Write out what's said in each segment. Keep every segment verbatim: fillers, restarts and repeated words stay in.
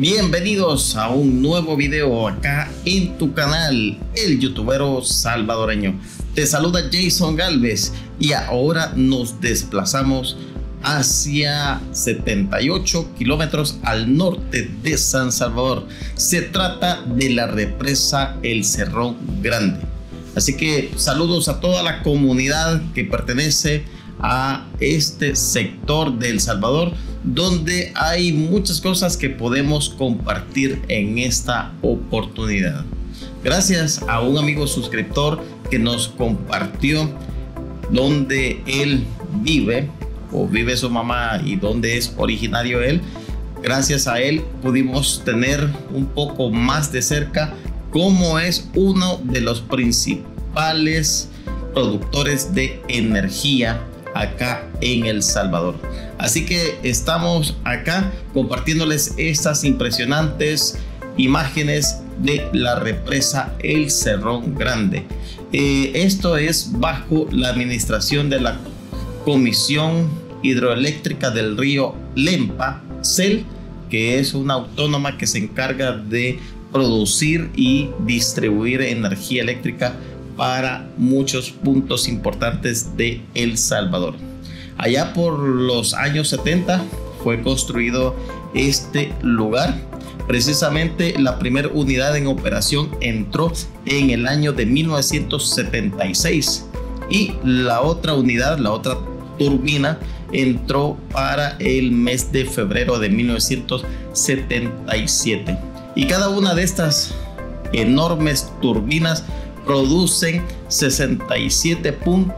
Bienvenidos a un nuevo video acá en tu canal, el youtubero salvadoreño. Te saluda Jason Galvez y ahora nos desplazamos hacia setenta y ocho kilómetros al norte de San Salvador. Se trata de la represa El Cerrón Grande. Así que saludos a toda la comunidad que pertenece a este sector de El Salvador, donde hay muchas cosas que podemos compartir en esta oportunidad. Gracias a un amigo suscriptor que nos compartió donde él vive o vive su mamá y donde es originario él. Gracias a él pudimos tener un poco más de cerca cómo es uno de los principales productores de energía acá en El Salvador. Así que estamos acá compartiéndoles estas impresionantes imágenes de la represa El Cerrón Grande. Eh, esto es bajo la administración de la Comisión Hidroeléctrica del Río Lempa, C E L, que es una autónoma que se encarga de producir y distribuir energía eléctrica para muchos puntos importantes de El Salvador. Allá por los años setenta fue construido este lugar. Precisamente la primera unidad en operación entró en el año de mil novecientos setenta y seis y la otra unidad, la otra turbina, entró para el mes de febrero de mil novecientos setenta y siete. Y cada una de estas enormes turbinas producen sesenta y siete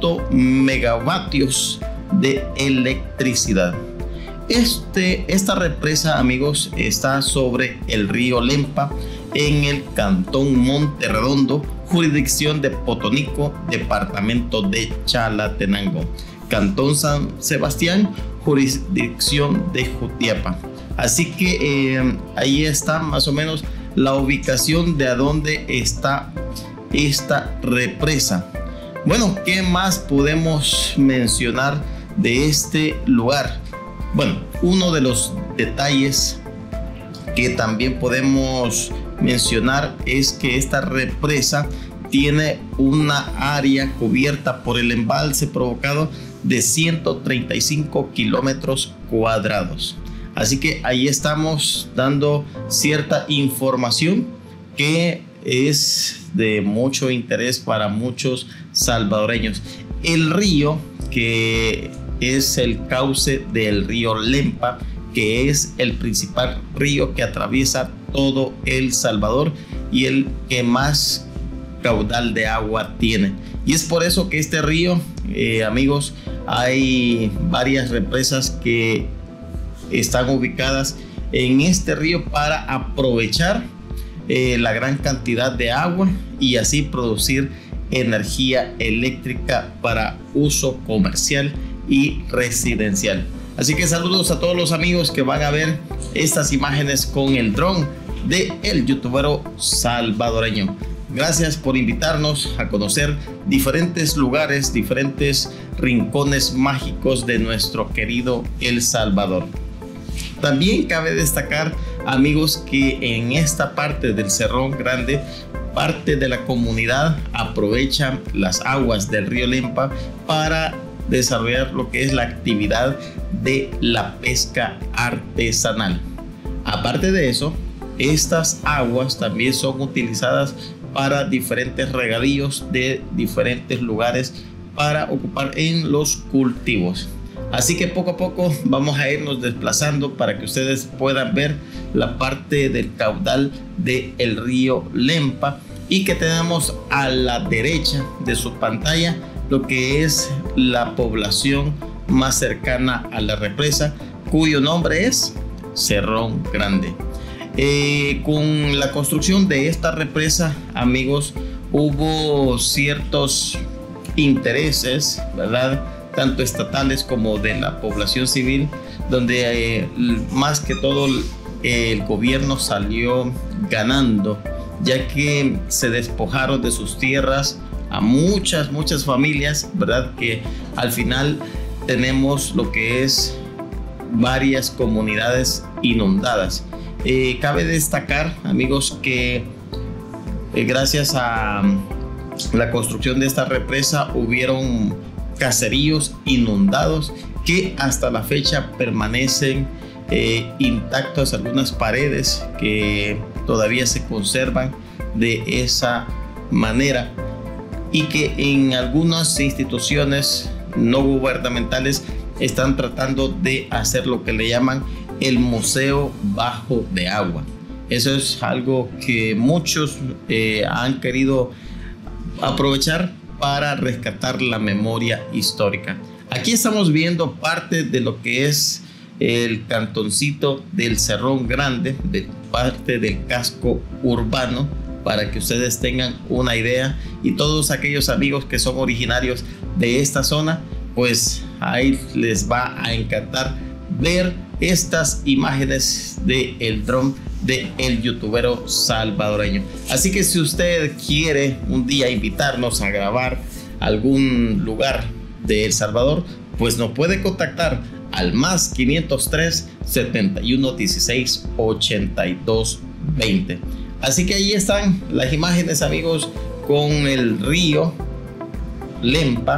megavatios de electricidad. Este, esta represa, amigos, está sobre el río Lempa en el cantón Monte Redondo, jurisdicción de Potonico, departamento de Chalatenango, cantón San Sebastián, jurisdicción de Jutiapa. Así que eh, ahí está más o menos la ubicación de a dónde está esta represa. Bueno, ¿qué más podemos mencionar de este lugar? Bueno, uno de los detalles que también podemos mencionar es que esta represa tiene una área cubierta por el embalse provocado de ciento treinta y cinco kilómetros cuadrados. Así que ahí estamos dando cierta información que es de mucho interés para muchos salvadoreños. El río, que es el cauce del río Lempa, que es el principal río que atraviesa todo El Salvador y el que más caudal de agua tiene. Y es por eso que este río, eh, amigos, hay varias represas que están ubicadas en este río para aprovechar eh, la gran cantidad de agua y así producir energía eléctrica para uso comercial y residencial. Así que saludos a todos los amigos que van a ver estas imágenes con el dron de el youtubero salvadoreño. Gracias por invitarnos a conocer diferentes lugares, diferentes rincones mágicos de nuestro querido El Salvador. También cabe destacar, amigos, que en esta parte del Cerrón Grande, parte de la comunidad aprovecha las aguas del río Lempa para desarrollar lo que es la actividad de la pesca artesanal. Aparte de eso, estas aguas también son utilizadas para diferentes regadíos de diferentes lugares para ocupar en los cultivos. Así que poco a poco vamos a irnos desplazando para que ustedes puedan ver la parte del caudal del río Lempa y que tenemos a la derecha de su pantalla lo que es la población más cercana a la represa, cuyo nombre es Cerrón Grande. Eh, con la construcción de esta represa, amigos, hubo ciertos intereses, ¿verdad?, tanto estatales como de la población civil, donde eh, más que todo eh, el gobierno salió ganando, ya que se despojaron de sus tierras a muchas, muchas familias, ¿verdad?, que al final tenemos lo que es varias comunidades inundadas. Eh, cabe destacar, amigos, que eh, gracias a la construcción de esta represa hubieron caseríos inundados que hasta la fecha permanecen eh, intactas algunas paredes que todavía se conservan de esa manera, y que en algunas instituciones no gubernamentales están tratando de hacer lo que le llaman el museo bajo de agua. Eso es algo que muchos eh, han querido aprovechar para rescatar la memoria histórica. Aquí estamos viendo parte de lo que es el cantoncito del Cerrón Grande, de parte del casco urbano, para que ustedes tengan una idea, y todos aquellos amigos que son originarios de esta zona, pues ahí les va a encantar ver estas imágenes del dron de el youtubero salvadoreño. Así que si usted quiere un día invitarnos a grabar algún lugar de El Salvador, pues nos puede contactar al más quinientos tres, setenta y uno, dieciséis, ochenta y dos, veinte. Así que ahí están las imágenes, amigos, con el río Lempa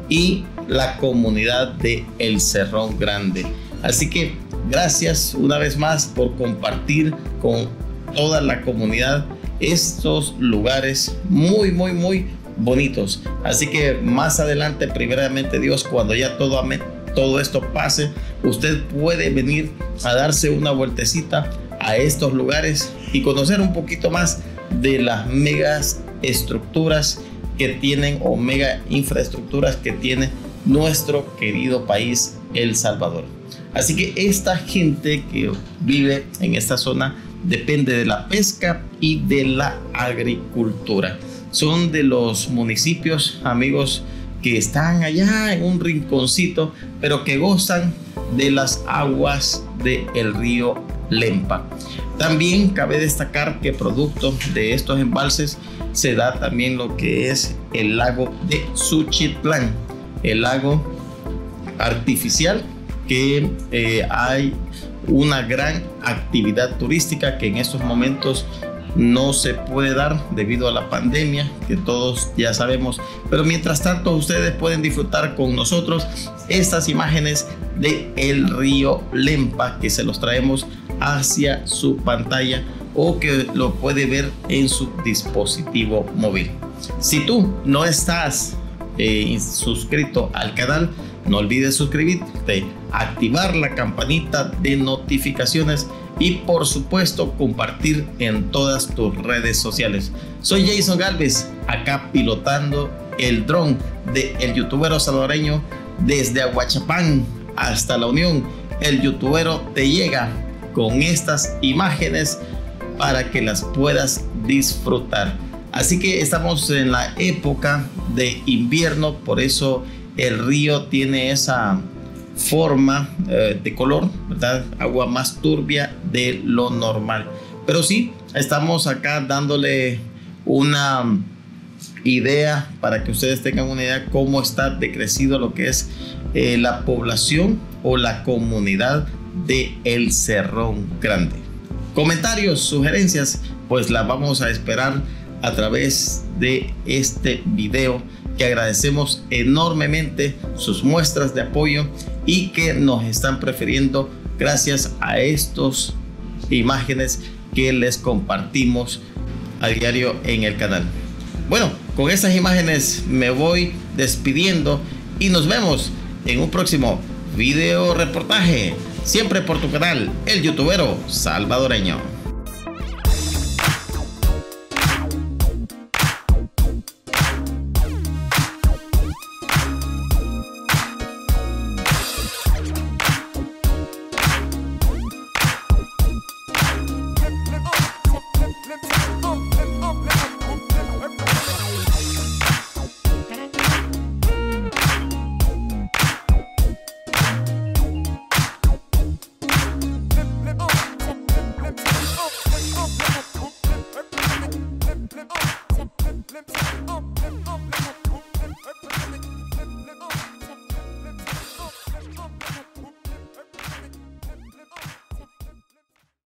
y la comunidad de El Cerrón Grande. Así que gracias una vez más por compartir con toda la comunidad estos lugares muy, muy, muy bonitos. Así que más adelante, primeramente Dios, cuando ya todo, todo esto pase, usted puede venir a darse una vueltecita a estos lugares y conocer un poquito más de las megas estructuras que tienen, o mega infraestructuras que tiene nuestro querido país El Salvador. Así que esta gente que vive en esta zona depende de la pesca y de la agricultura. Son de los municipios, amigos, que están allá en un rinconcito, pero que gozan de las aguas del río Lempa. También cabe destacar que producto de estos embalses se da también lo que es el lago de Suchitlán, el lago artificial, que eh, hay una gran actividad turística que en estos momentos no se puede dar debido a la pandemia, que todos ya sabemos, pero mientras tanto ustedes pueden disfrutar con nosotros estas imágenes de el río Lempa, que se los traemos hacia su pantalla o que lo puede ver en su dispositivo móvil. Si tú no estás eh, suscrito al canal, no olvides suscribirte, activar la campanita de notificaciones y por supuesto compartir en todas tus redes sociales. Soy Jason Galvez, acá pilotando el dron de el youtubero salvadoreño desde Aguachapán hasta La Unión. El youtubero te llega con estas imágenes para que las puedas disfrutar. Así que estamos en la época de invierno, por eso el río tiene esa forma eh, de color, ¿verdad? Agua más turbia de lo normal. Pero sí, estamos acá dándole una idea para que ustedes tengan una idea cómo está decrecido lo que es eh, la población o la comunidad de El Cerrón Grande. Comentarios, sugerencias, pues las vamos a esperar a través de este video, que agradecemos enormemente sus muestras de apoyo y que nos están prefiriendo gracias a estas imágenes que les compartimos a diario en el canal. Bueno, con estas imágenes me voy despidiendo y nos vemos en un próximo video reportaje, siempre por tu canal, el youtubero salvadoreño. Up, up, up, up.